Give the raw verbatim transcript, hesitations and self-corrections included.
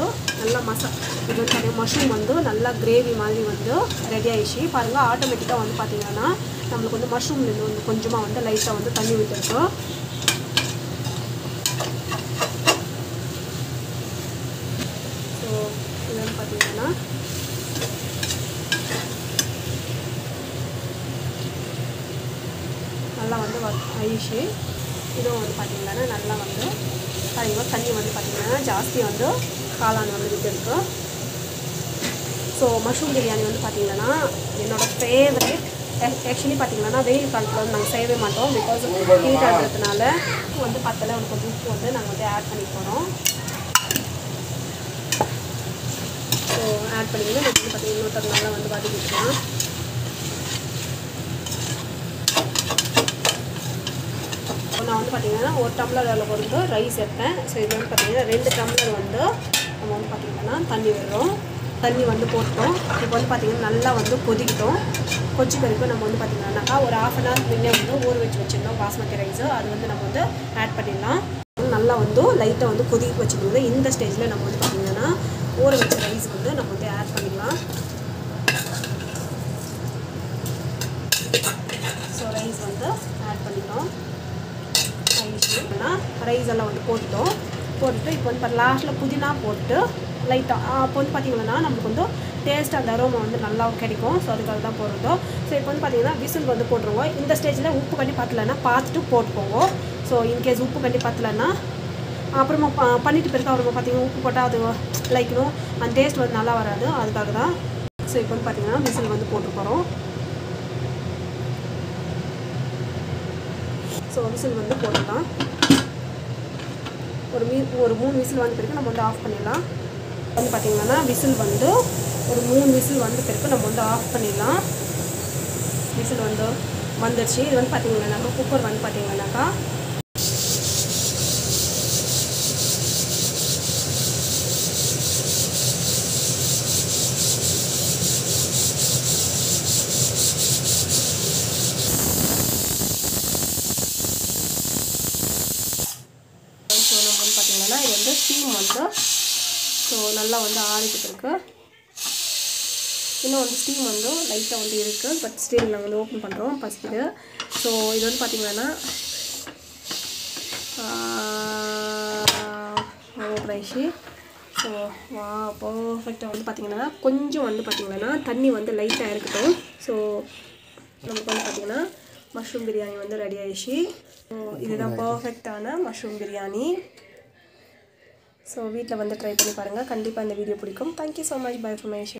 வந்து நல்லா மசா இது வந்து பார்த்தீங்கன்னா மஷ்ரூம் வந்து நல்லா கிரேவி மாதிரி வந்து ரெடி ஆகிடுச்சு பாருங்கள். ஆட்டோமேட்டிக்காக வந்து பார்த்திங்கன்னா நம்மளுக்கு வந்து மஷ்ரூம்லேருந்து வந்து கொஞ்சமாக வந்து லைட்டாக வந்து தண்ணி விட்டுருக்கோம். ஸோ இது வந்து பார்த்திங்கன்னா நல்லா வந்து ஆயிடுச்சு. இதுவும் வந்து பார்த்திங்கன்னா நல்லா வந்து பாருங்கள் தண்ணி வந்து பார்த்திங்கன்னா ஜாஸ்தி வந்து காளான் வந்து விட்டுருக்கு. ஸோ மஷ்ரூம் பிரியாணி வந்து பார்த்திங்கன்னா என்னோடய ஃபேவரேட். ஆக்சுவலி பார்த்திங்கன்னா வெயில் காலத்தில் வந்து நாங்கள் செய்யவே மாட்டோம். பிகாஸ் ஹீட் ஆகிறதுனால வந்து பத்தலை வந்து கொஞ்சம் உப்பு வந்து நாங்கள் வந்து ஆட் பண்ணி போகிறோம். ஸோ ஆட் பண்ணிங்கன்னா நம்ம வந்து பார்த்திங்கன்னா இன்னொருத்தர் நல்லா வந்து வதக்கிக்கலாம். நான் வந்து பார்த்திங்கன்னா ஒரு டம்ளர் அளவு வந்து ரைஸ் எடுத்தேன். ஸோ இது வந்து பார்த்திங்கன்னா ரெண்டு டம்ளர் வந்து நம்ம வந்து பார்த்திங்கன்னா தண்ணி விடுறோம். தண்ணி வந்து போட்டோம். இப்போ வந்து பார்த்திங்கன்னா நல்லா வந்து கொதிக்கிட்டோம். கொச்சி பிறகு நம்ம வந்து பார்த்திங்கன்னாக்கா ஒரு ஆஃப் அன் ஹவர் முன்னே வந்து ஊற வச்சு வச்சுருந்தோம் பாஸ்மதி ரைஸு. அது வந்து நம்ம வந்து ஆட் பண்ணிடலாம். நல்லா வந்து லைட்டாக வந்து கொதிக்க வச்சுக்கணும். இந்த ஸ்டேஜில் நம்ம வந்து பார்த்திங்கன்னா ஊற வச்ச ரைஸ் வந்து நம்ம வந்து ஆட் பண்ணிடலாம். ஸோ ரைஸ் வந்து ஆட் பண்ணிட்டோம். ரைஸ் எல்லாம் வந்து போட்டுட்டோம். போட்டுட்டு இப்போ வந்து லாஸ்ட்டில் புதினா போட்டு லைட்டாக அப்போ வந்து பார்த்திங்கன்னா நம்மளுக்கு வந்து டேஸ்ட் அந்த அரோமா வந்து நல்லா கிடைக்கும். ஸோ அதுக்காக தான் போடுறோம். ஸோ இப்போ வந்து பார்த்திங்கன்னா விசில் வந்து போட்டுருவோம். இந்த ஸ்டேஜில் உப்பு கண்டி பத்தலைன்னா பார்த்துட்டு போட்டுக்கோங்க. ஸோ இன்கேஸ் உப்பு கண்டி பத்தலைன்னா அப்புறமா பண்ணிட்டு பிறகு அப்புறமா பார்த்திங்கன்னா உப்பு போட்டால் அது லைக்கணும் அந்த டேஸ்ட் வந்து நல்லா வராது. அதுக்காக தான். ஸோ இப்போ வந்து பார்த்திங்கன்னா விசில் வந்து போட்டு போகிறோம். ஸோ விசில் வந்து போட்டுடலாம். ஒரு மீ ஒரு மூணு விசில் வந்த பிறகு நம்ம வந்து ஆஃப் பண்ணிடலாம். வந்து பார்த்திங்கன்னா விசில் வந்து ஒரு மூணு விசில் வந்த பிறகு நம்ம வந்து ஆஃப் பண்ணிடலாம். விசில் வந்து வந்துடுச்சு. இது வந்து பார்த்திங்கன்னாக்கா குக்கர் வந்து பார்த்திங்கன்னாக்கா இது வந்து ஸ்டீம் வந்து ஸோ நல்லா வந்து ஆறிட்டு இருக்கு. இன்னும் வந்து ஸ்டீம் வந்து லைட்டாக வந்து இருக்குது. பட் ஸ்டீல் நாங்கள் வந்து ஓப்பன் பண்ணுறோம் ஃபஸ்ட்டு. ஸோ இது வந்து பார்த்திங்கன்னா ஓப்பன் ஆயிடுச்சு. ஸோ வா பர்ஃபெக்டாக வந்து பார்த்திங்கன்னா கொஞ்சம் வந்து பார்த்திங்கன்னா தண்ணி வந்து லைட்டாக இருக்கட்டும். ஸோ நமக்கு வந்து பார்த்திங்கன்னா மஷ்ரூம் பிரியாணி வந்து ரெடி ஆயிடுச்சு. ஸோ இதுதான் பர்ஃபெக்டான மஷ்ரூம் பிரியாணி. ஸோ வீட்டில் வந்து ட்ரை பண்ணி பாருங்கள். கண்டிப்பாக இந்த வீடியோ பிடிக்கும். Thank you so much. Bye from my